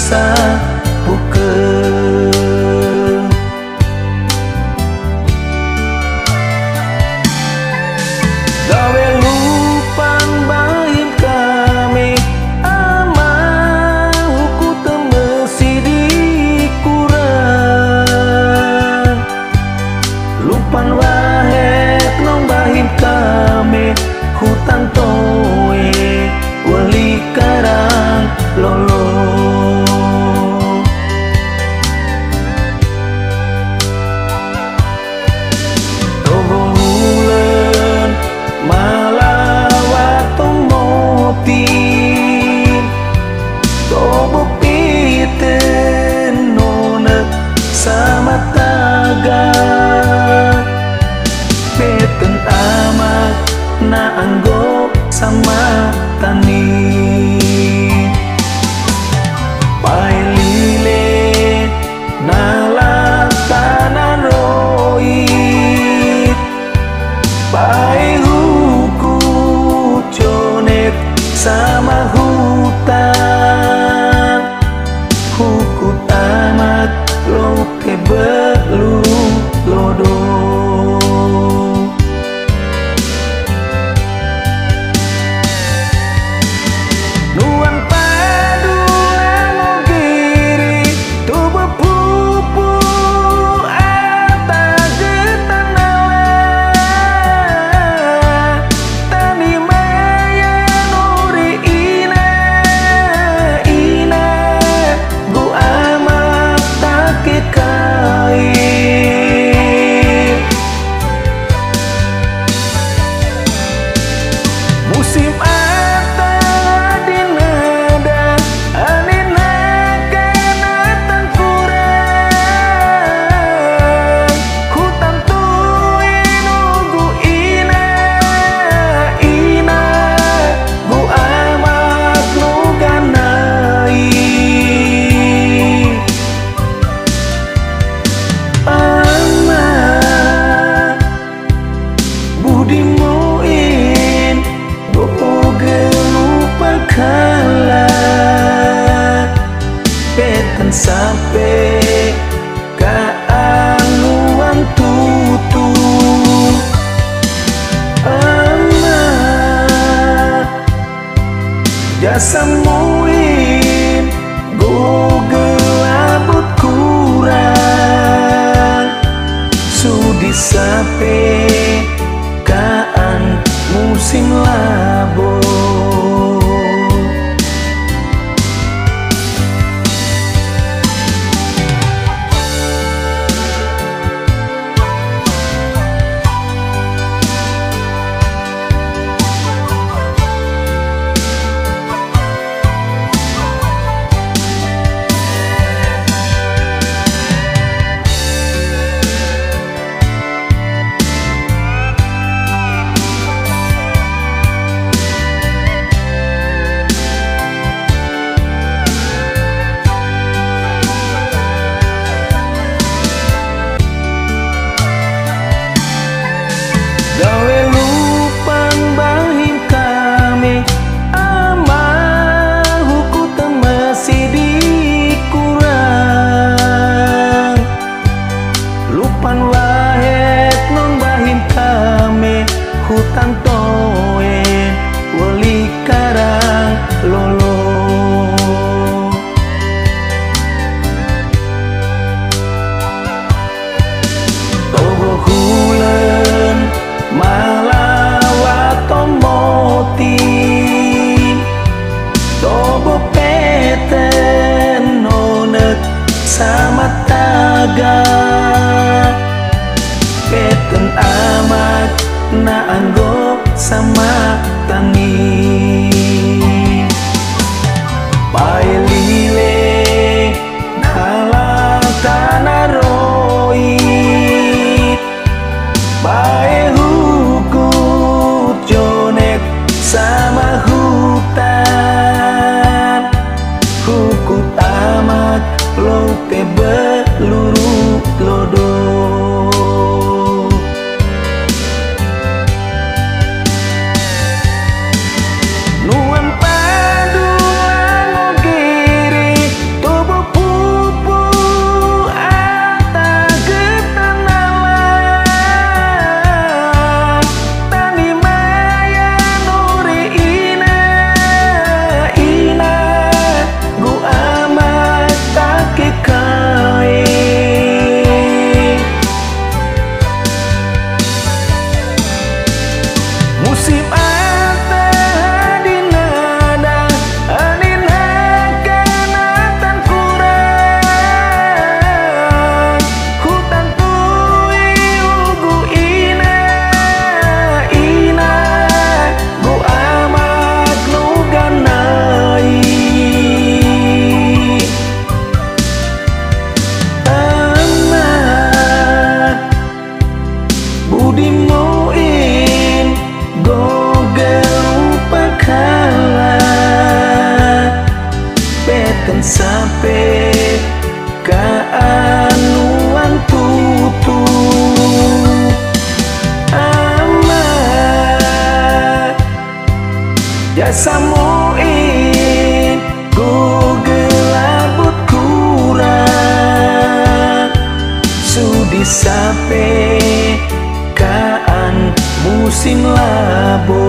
sapukeun. Gawe lupan bahin kami amah huku teu meusi dikurang. Lupan wae nong bahin kami hutan toe weli karang lolo. Tobo hulen malawa tomotin, tobo piten nonek sama taga. Peten amat na anggo sama tani. Pai lile nala tanan roit, pai huku conet sama hutan. Huku tamat lo ke beluru lodo. Musim ata di nada anina kena tanpurang. Hutan tui nunggu ina gu amat nuganai. Amat budimu kalah peten sampai ka anuan tutu. Amat jasa muin go gelabut kurang sudi sampai kaan musim labo. Gawe lupan bahin kami amah huku teu meusi dikurang. Lupan wae nong bahin kami hutan toe weli karang lolo. Tobo hulen malawa tomotin, tobo peten nonek sama taga. Peten amat na anggo sama tani. Pai lile nala tanah roit, pai huku conet sama hutan. Huku tamat lo te beluru lodo. sing labuh